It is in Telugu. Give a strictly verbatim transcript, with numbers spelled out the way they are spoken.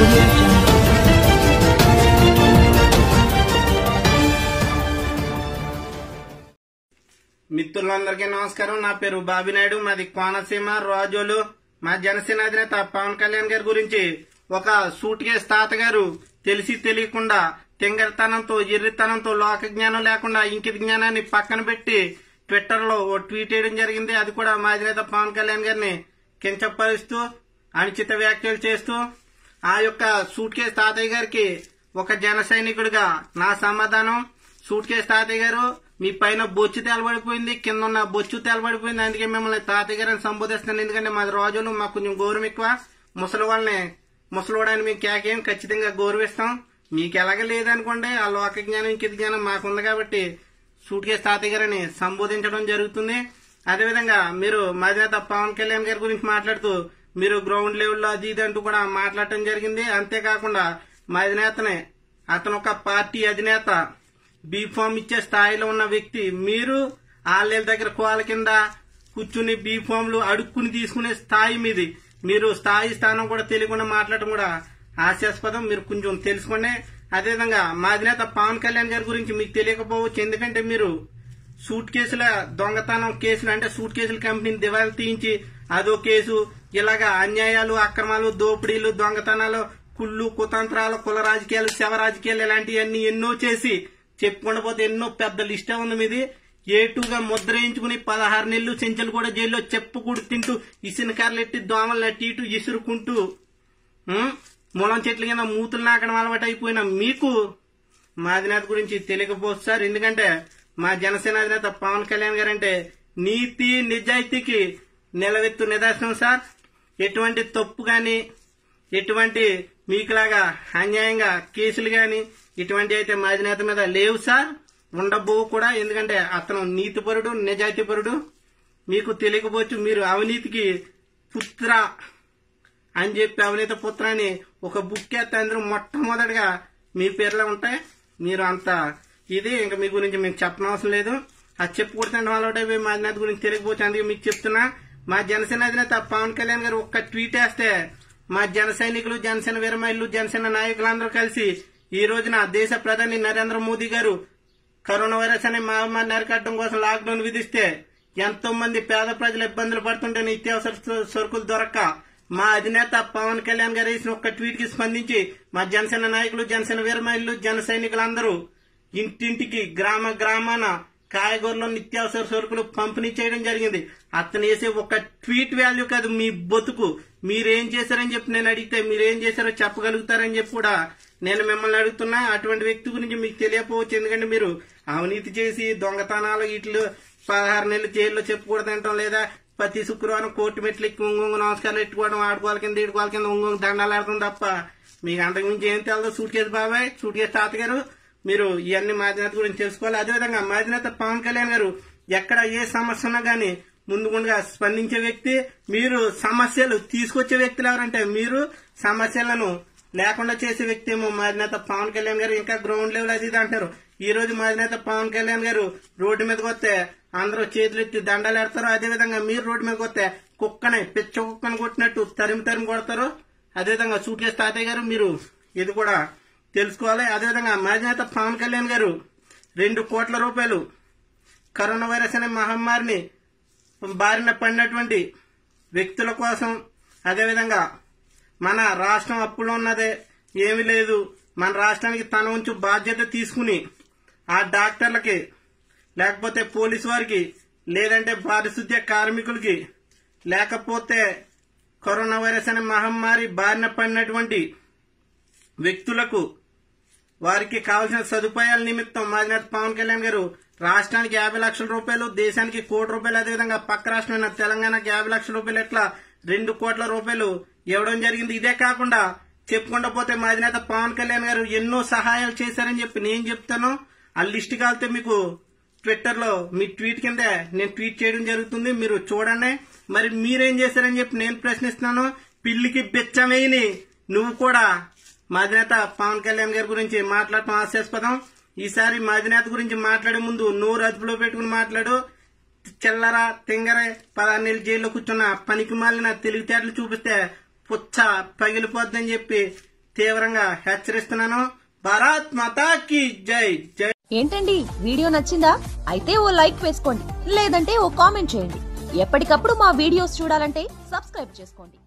audio jungle. మిత్రులందరికీ నమస్కారం. నా పేరు బాబినాయుడు. మాది కోనసీమ రాజోలు. మా జనసేన అధినేత పవన్ కళ్యాణ్ గారి గురించి ఒక సూట్ కేసు తాతగారు తెలిసి తెలియకుండా తింగరతనంతో ఎర్రితనంతో లోక జ్ఞానం లేకుండా ఇంకిత జ్ఞానాన్ని పక్కన పెట్టి ట్విట్టర్ లో ఓ ట్వీట్ చేయడం జరిగింది. అది కూడా మా అధినేత పవన్ కళ్యాణ్ గారిని కించపరుస్తూ అనుచిత వ్యాఖ్యలు చేస్తూ ఆ యొక్క సూట్ కేసు తాతయ్య గారికి ఒక జన సైనికుడిగా నా సమాధానం, సూట్ కేసు తాతయ్య గారు మీ పైన బొచ్చు తెలబడిపోయింది, కింద ఉన్న బొచ్చు తెలబడిపోయింది, అందుకే మిమ్మల్ని తాతయ్య గారిని సంబోధిస్తున్నాను. ఎందుకంటే మాది రోజులు మాకు కొంచెం గౌరవం ఎక్కువ. ముసలి వాళ్ళని ముసలివాడని మేము కేకేం ఖచ్చితంగా గౌరవిస్తాం. మీకు ఎలాగ లేదనుకోండి, ఆ లోక జ్ఞానం ఇంకిత జ్ఞానం మాకుంది కాబట్టి సూట్ కేసు తాతయ్య గారిని సంబోధించడం జరుగుతుంది. అదేవిధంగా మీరు మా అధినేత పవన్ కళ్యాణ్ గారి గురించి మాట్లాడుతూ మీరు గ్రౌండ్ లెవెల్లో అది ఇది అంటూ కూడా మాట్లాడటం జరిగింది. అంతేకాకుండా మా అధినేతనే అతను ఒక పార్టీ అధినేత, బీ ఫామ్ ఇచ్చే స్థాయిలో ఉన్న వ్యక్తి. మీరు ఆళ్ళ దగ్గర కోల కింద కూర్చుని బీ ఫామ్లు అడుక్కుని తీసుకునే స్థాయి మీది. మీరు స్థాయి స్థానం కూడా తెలియకుండా మాట్లాడటం కూడా హాస్యాస్పదం. మీరు కొంచెం తెలుసుకోండి. అదేవిధంగా మా అధినేత పవన్ కళ్యాణ్ గారి గురించి మీకు తెలియకపోవచ్చు. ఎందుకంటే మీరు సూట్ కేసుల దొంగతనం కేసులు అంటే సూట్ కేసుల కంపెనీని దివాళా తీయించి అదో కేసు, ఇలాగా అన్యాయాలు, అక్రమాలు, దోపిడీలు, దొంగతనాలు, కుళ్ళు, కుతంత్రాలు, కుల రాజకీయాలు, శవ రాజకీయాలు ఇలాంటివన్నీ ఎన్నో చేసి చెప్పుకుండా పోతే ఎన్నో పెద్ద లిస్టే ఉంది మీది. ఏటుగా ముద్ర వేయించుకుని పదహారు నెలలు చెంచలు కూడా జైల్లో చెప్పుకూడు తింటూ ఇసునకారులు ఎట్టి దోమలు అట్టి ఇటు ఇసురుకుంటూ ములం చెట్ల కింద మూతులు నాకడం అలవాటు అయిపోయిన మీకు మా అధినేత గురించి తెలియకపోవచ్చు సార్. ఎందుకంటే మా జనసేన అధినేత పవన్ కళ్యాణ్ గారు అంటే నీతి నిజాయితీకి నిలవెత్తు నిదర్శనం సార్. ఎటువంటి తప్పు గాని, ఎటువంటి మీకులాగా అన్యాయంగా కేసులు గాని ఇటువంటి అయితే మా అధినేత మీద లేవు సార్, ఉండబోవు కూడా. ఎందుకంటే అతను నీతిపరుడు, నిజాయితీపరుడు. మీకు తెలియకపోవచ్చు, మీరు అవినీతికి పుత్ర అని చెప్పి అవినీతి పుత్ర అని ఒక బుక్ ఎత్తే అందరూ మొట్టమొదటిగా మీ పేర్లే ఉంటాయి. మీరు అంత ఇది ఇంకా మీ గురించి మీకు చెప్పనవసరం లేదు. అది చెప్పుకుంటే వాళ్ళ మా అధినేత గురించి తెలియకపోవచ్చు. అందుకే మీకు చెప్తున్నా, మా జనసేన అధినేత పవన్ కళ్యాణ్ గారు ఒక్క ట్వీట్ వేస్తే మా జన సైనికులు, జనసేన వీరమహిళలు, జనసేన నాయకులందరూ కలిసి ఈ రోజున దేశ ప్రధాని నరేంద్ర మోదీ గారు కరోనా వైరస్ అనే మహమ్మారిని అరికట్టడం కోసం లాక్డౌన్ విధిస్తే ఎంతో మంది పేద ప్రజలు ఇబ్బందులు పడుతుంటే నిత్యావసర సరుకులు దొరక్క మా అధినేత పవన్ కళ్యాణ్ గారు వేసిన ఒక్క ట్వీట్ కి స్పందించి మా జనసేన నాయకులు, జనసేన వీరమహిళలు, జన సైనికులందరూ ఇంటింటికి, గ్రామ గ్రామాన కాయగూరలో నిత్యావసర సరుకులు పంపిణీ చేయడం జరిగింది. అతను వేసే ఒక ట్వీట్ వాల్యూ కాదు మీ బతుకు. మీరేం చేశారని చెప్పి నేను అడిగితే మీరేం చేశారో చెప్పగలుగుతారని చెప్పి కూడా నేను మిమ్మల్ని అడుగుతున్నా. అటువంటి వ్యక్తి గురించి మీకు తెలియకపోవచ్చు. ఎందుకంటే మీరు అవినీతి చేసి దొంగతనాలు ఇట్లు పదహారు నెలలు జైల్లో చెప్పుకూడదంటాం, లేదా ప్రతి శుక్రవారం కోర్టు మెట్లు ఎక్కి ఒంగొంగు నమస్కారాలు ఎట్టుకోవడం, ఆడుకోవాలి కింద ఈడుకోవాలి కింద ఒంగొంగు దండాలు ఆడతాం తప్ప మీకు అంతకుమించి ఏం తెలదు. సూట్ కేసు బాబాయ్, సూట్ కేసు తాతగారు, మీరు ఇవన్నీ మా అధినేత గురించి తెలుసుకోవాలి. అదేవిధంగా మా అధినేత పవన్ కళ్యాణ్ గారు ఎక్కడ ఏ సమస్య ఉన్నా గానీ ముందు ముందుగా స్పందించే వ్యక్తి. మీరు సమస్యలు తీసుకొచ్చే వ్యక్తులు ఎవరంటే మీరు సమస్యలను లేకుండా చేసే వ్యక్తి ఏమో మా అధినేత పవన్ కళ్యాణ్ గారు. ఇంకా గ్రౌండ్ లెవెల్ అది ఇది అంటారు. ఈ రోజు మా అధినేత పవన్ కళ్యాణ్ గారు రోడ్డు మీదకి వస్తే అందరూ చేతులు ఎత్తి దండాలు ఎడతారు. అదేవిధంగా మీరు రోడ్డు మీదకి వస్తే కుక్కని పిచ్చ కుక్కని కొట్టినట్టు తరిమి తరిమి కొడతారు. అదేవిధంగా సూట్ కేసు తాతయ్య గారు మీరు ఇది కూడా తెలుసుకోవాలి. అదేవిధంగా మా అధినేత పవన్ కళ్యాణ్ గారు రెండు కోట్ల రూపాయలు కరోనా వైరస్ అనే మహమ్మారిని బారిన పడినటువంటి వ్యక్తుల కోసం, అదేవిధంగా మన రాష్ట్రం అప్పులో ఉన్నదే ఏమీ లేదు, మన రాష్ట్రానికి తన వంచు బాధ్యత తీసుకుని ఆ డాక్టర్లకి, లేకపోతే పోలీసు వారికి, లేదంటే పారిశుద్ధ్య కార్మికులకి, లేకపోతే కరోనా వైరస్ అనే మహమ్మారి బారిన పడినటువంటి వ్యక్తులకు వారికి కావాల్సిన సదుపాయాల నిమిత్తం మా అధినేత పవన్ కళ్యాణ్ గారు రాష్ట్రానికి యాభై లక్షల రూపాయలు, దేశానికి కోటి రూపాయలు, అదేవిధంగా పక్క రాష్ట్రమైన తెలంగాణకి యాభై లక్షల రూపాయలు, ఎట్లా రెండు కోట్ల రూపాయలు ఇవ్వడం జరిగింది. ఇదే కాకుండా చెప్పుకుండా పోతే మా అధినేత పవన్ కళ్యాణ్ గారు ఎన్నో సహాయాలు చేశారని చెప్పి నేను చెప్తాను. ఆ లిస్ట్ కాలితే మీకు ట్విట్టర్ లో మీ ట్వీట్ కింద నేను ట్వీట్ చేయడం జరుగుతుంది, మీరు చూడండి. మరి మీరేం చేశారని చెప్పి నేను ప్రశ్నిస్తున్నాను. పిల్లికి బెచ్చమేయని నువ్వు కూడా మా అధినేత పవన్ కళ్యాణ్ గారి గురించి మాట్లాడటం హాస్యాస్పదం. ఈసారి మా అధినేత గురించి మాట్లాడే ముందు నోరు అదుపులో పెట్టుకుని మాట్లాడు. చిల్లర తింగరే పదహారు నెలలు జైల్లో కూర్చున్న పనికి మాలిన తెలివితేటలు చూపిస్తే పుచ్చ పగిలిపోద్దని చెప్పి తీవ్రంగా హెచ్చరిస్తున్నాను. భారత్ మాతా కీ జై. జై. ఏంటండి వీడియో నచ్చిందా? అయితే ఓ లైక్ వేసుకోండి, లేదంటే ఓ కామెంట్ చేయండి. ఎప్పటికప్పుడు మా వీడియోస్ చూడాలంటే సబ్స్క్రైబ్ చేసుకోండి.